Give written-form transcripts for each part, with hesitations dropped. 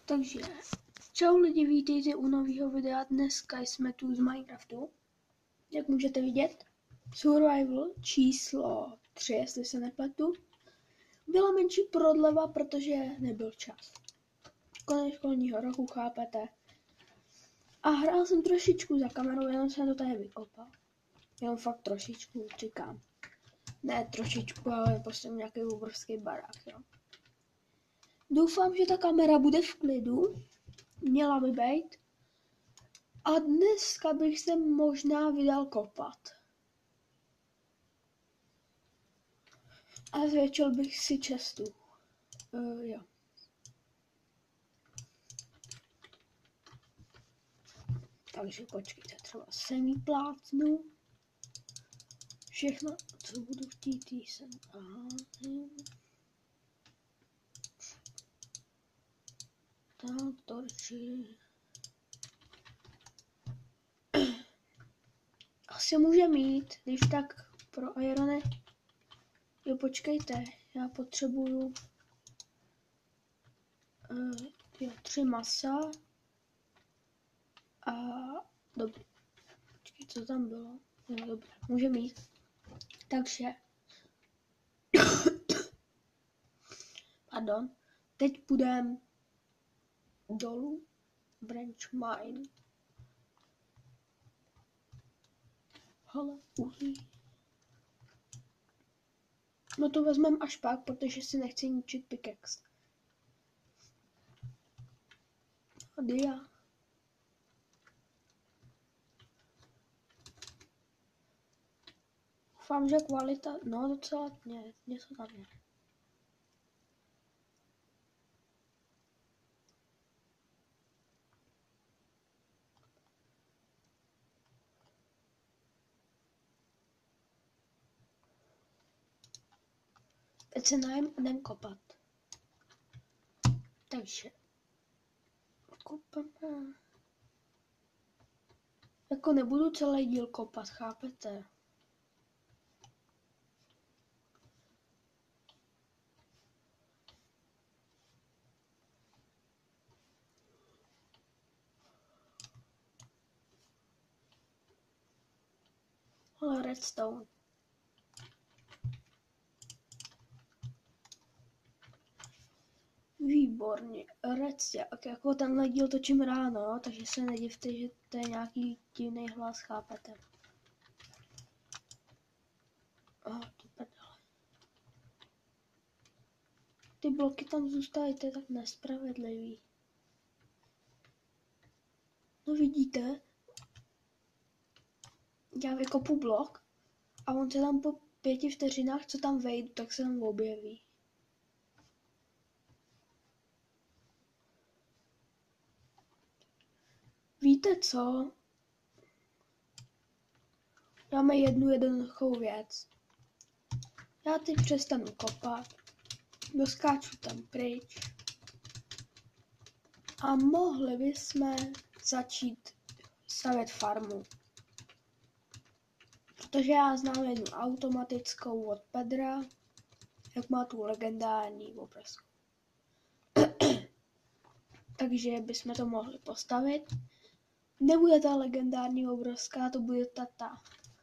Takže, čau lidi, vítejte u nového videa. Dneska jsme tu z Minecraftu. Jak můžete vidět, survival číslo 3, jestli se nepletu. Byla menší prodleva, protože nebyl čas. Konec školního roku, chápete. A hrál jsem trošičku za kamerou, jenom jsem to tady vykopal. Jenom fakt trošičku, říkám. Ne trošičku, ale prostě nějaký obrovský barák, jo. Doufám, že ta kamera bude v klidu. Měla by být. A dneska bych se možná vydal kopat. A zvětšil bych si čestu. Jo. Takže počkejte, třeba sem jí plácnu. Všechno, co budu chtít, jsem. Tak, torči. Asi může mít, když tak pro irony. Jo, počkejte, já potřebuju 3 masa a dobrý. Počkej, co tam bylo? Jo, dobré, může mít. Takže pardon, teď půjdem dolů, branch mine. Hele, uhlí. No to vezmeme až pak, protože si nechci ničit pickaxe. A dia. Doufám, že kvalita, no docela něco tam je. Teď se jdem kopat. Takže kopeme. Jako nebudu celý díl kopat, chápete? Ale redstone. Výborně, redstone. Jako tenhle díl točím ráno, takže se nedivte, že to je nějaký divný hlas, chápete? To prdele. Ty bloky tam zůstaly, to je tak nespravedlivý. No vidíte, já vykopu blok a on se tam po 5 vteřinách, co tam vejdu, tak se tam objeví. Víte co? Máme jednu jednoduchou věc. Já teď přestanu kopat, doskáču tam pryč a mohli bychom začít stavět farmu. Protože já znám jednu automatickou od Pedra, jak má tu legendární obrazku. Takže bychom to mohli postavit. Nebude ta legendární obrovská, to bude ta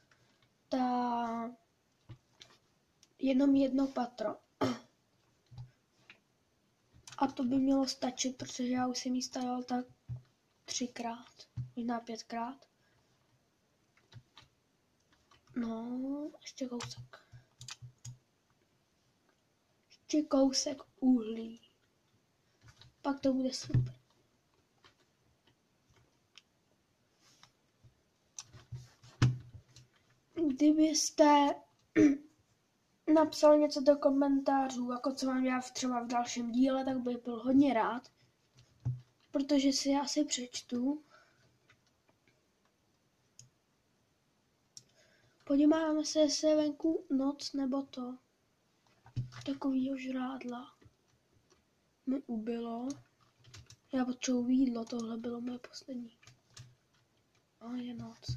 jenom jedno patro. A to by mělo stačit, protože já už jsem jí stavil tak 3krát, možná 5krát. No, ještě kousek. Ještě kousek uhlí. Pak to bude super. Kdybyste napsal něco do komentářů, jako co mám já třeba v dalším díle, tak bych byl hodně rád, protože si asi přečtu. Podíváme se, jestli je venku noc nebo to. Takovýho žrádla mi ubylo. Já potřebuji jídlo, tohle bylo moje poslední. A je noc.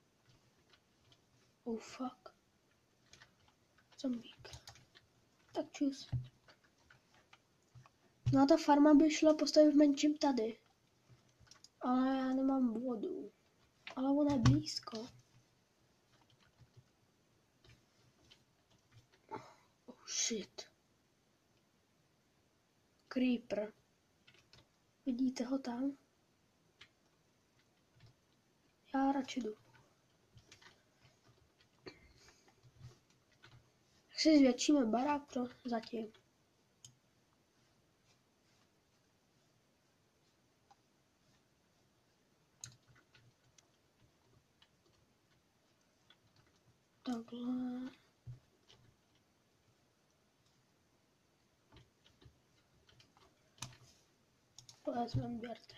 Oh fuck. Zombík. Tak čus. No a ta farma by šla postavit v menším tady. Ale já nemám vodu. Ale ona je blízko. Oh shit. Creeper. Vidíte ho tam? Já radši jdu. Tak si zvětšíme barák pro zatím. Takhle. Vezmeme běrte.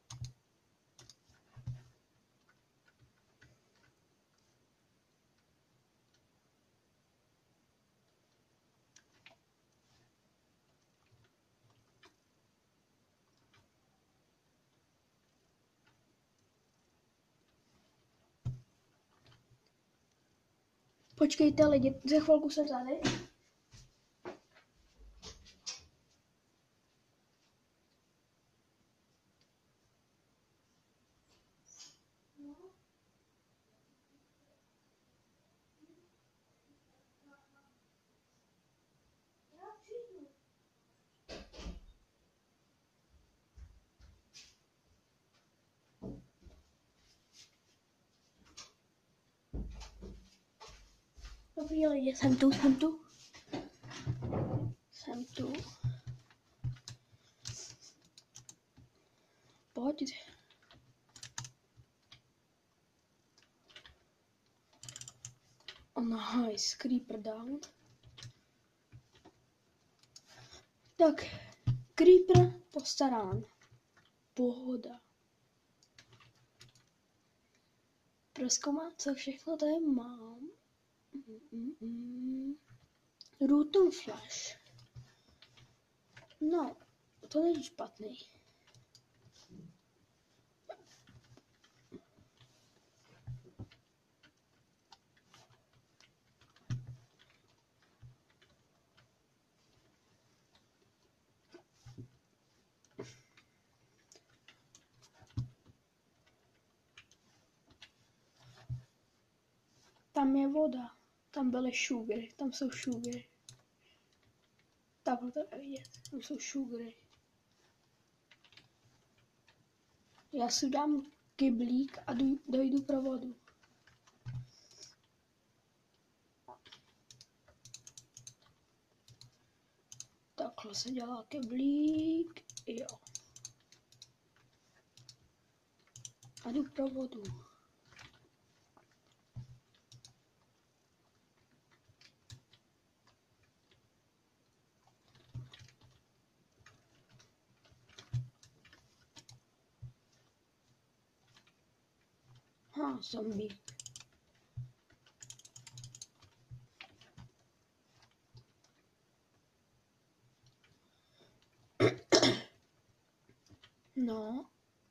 Počkejte lidi, za chvilku jsem tady. Dobrý lidi, jsem tu. Pojď. Oh nice, creeper down. Tak, creeper postarán. Pohoda. Prozkoumat, co všechno tady mám. Rotom flash. No, to není špatný. Tam je voda. Tam byly sugary. Tam jsou sugary. Takhle to je vidět. Tam jsou sugary. Já si dám kyblík a dojdu pro vodu. Takhle se dělá kyblík. Jo. A jdu pro vodu. Zombie. No.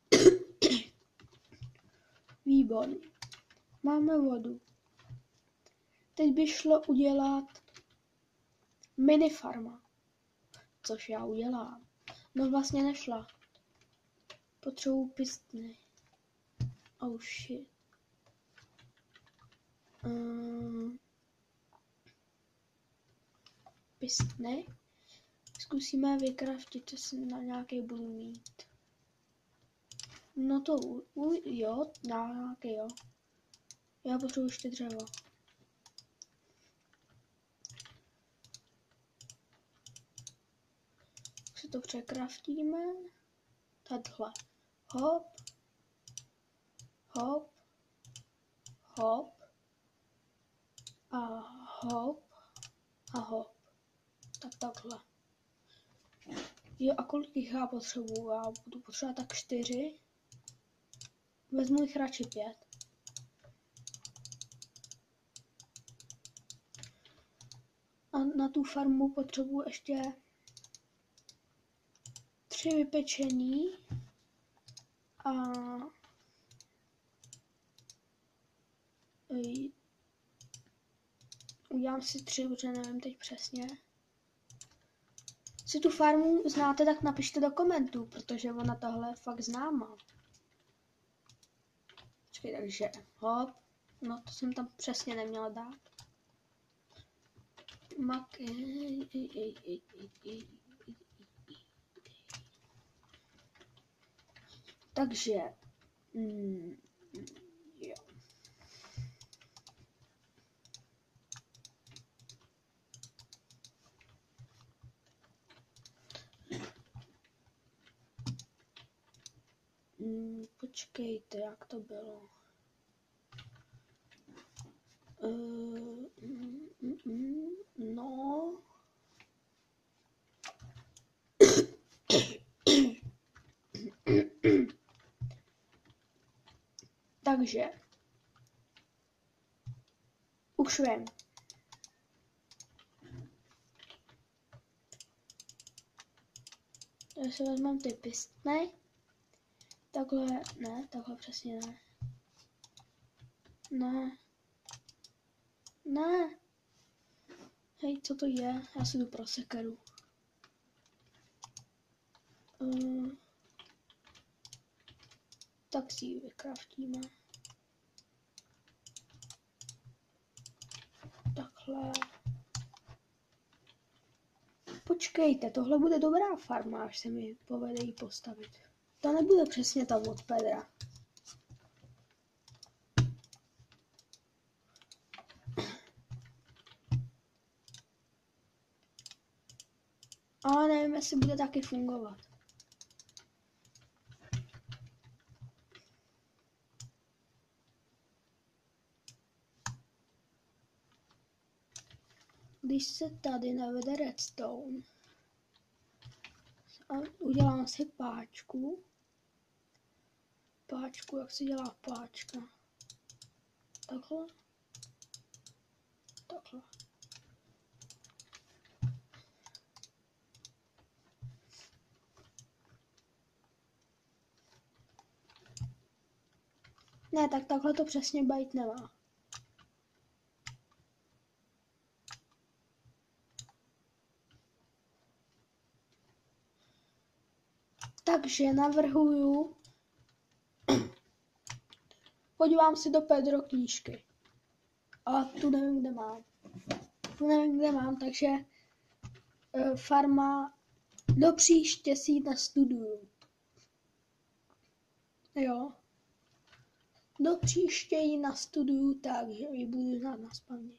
Výborně. Máme vodu. Teď by šlo udělat minifarma. Což já udělám. No vlastně nešla. Potřebuji pistny. Oh shit. Pistny. Zkusíme vykraftit, co si na nějaký budu mít. No to jo, nějaký jo. Já potřebuji ještě dřevo. Si to překraftíme. Takhle. Hop. Hop. Hop. A hop. A hop. Tak takhle. Jo, a kolik jich já potřebuju? Já budu potřebovat tak 4. Vezmu jich radši 5. A na tu farmu potřebuju ještě 3 vypečení. A udělám si 3, protože nevím teď přesně. Jestli tu farmu znáte, tak napište do komentů, protože ona tohle je fakt známá. Počkej, takže hop. No to jsem tam přesně neměla dát. Takže jo. Počkejte, jak to bylo. No. Takže. Už vím. Takže si vezmeme ty pistny. Takhle, ne, takhle přesně ne. Ne. Ne. Hej, co to je? Já si jdu pro sekeru. Tak si ji vykraftíme. Takhle. Počkejte, tohle bude dobrá farma, až se mi povede ji postavit. To nebude přesně tam od Pedra. Ale nevím, jestli bude taky fungovat. Když se tady navede redstone a udělám si páčku. Páčku, jak se dělá páčka? Takhle. Takhle. Ne, tak takhle to přesně být nemá. Takže navrhuju, podívám si do Pedro knížky. A tu nevím, kde mám. Takže farma do příště si ji nastuduju. Jo. Do příště ji nastuduju tak, že ji budu znát nazpaměť.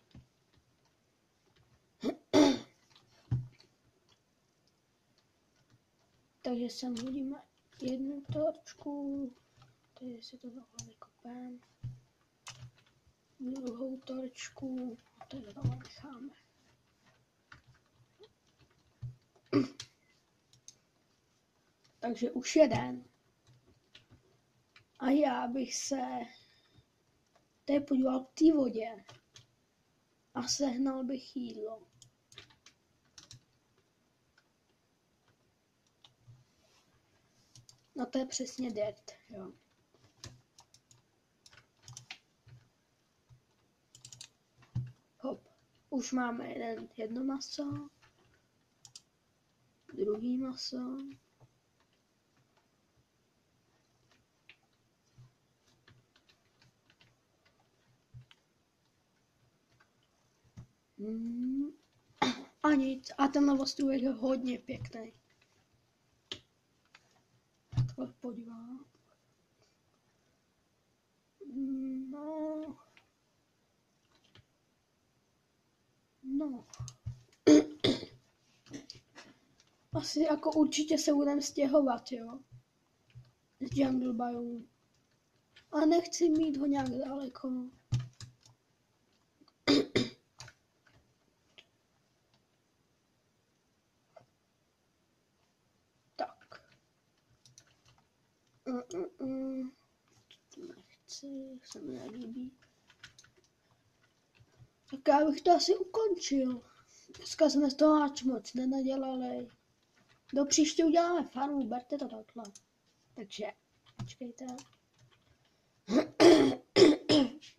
Takže sem hodíme jednu torčku, tady si to takhle vykopeme, druhou torčku a tady to takhle necháme. Takže už jeden. A já bych se tady podíval k té vodě a sehnal bych jídlo. No to je přesně dirt, jo. Hop, už máme jedno maso, druhý maso. A nic, a ten ostrůvek je hodně pěkný. Takhle podívám. No. Asi jako určitě se budeme stěhovat, jo. Z Jungle Biome. A nechci mít ho nějak daleko. Tak. Nechci, se mi nelíbí. Tak já bych to asi ukončil. Dneska jsme z toho ač moc nenadělali. Do příště uděláme farmu, berte to takhle. Takže, počkejte.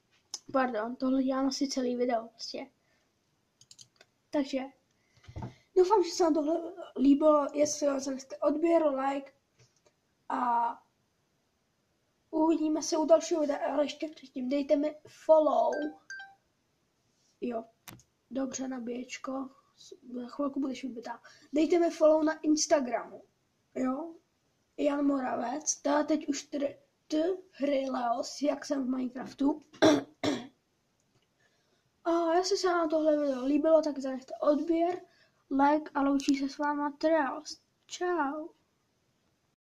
Pardon, tohle dělám asi celý video prostě. Takže, Doufám, že se vám tohle líbilo, jestli jo, zanechte odběr, like a uvidíme se u dalšího videa, ale ještě předtím dejte mi follow. Jo, dobře, nabíječko, za chvilku budeš vybitá. Dejte mi follow na Instagramu, jo, Jan Moravec, dá teď už hry Leos, jak jsem v Minecraftu. A jestli se vám tohle video líbilo, tak zanechte odběr, like a loučí se s váma Treos. Čau.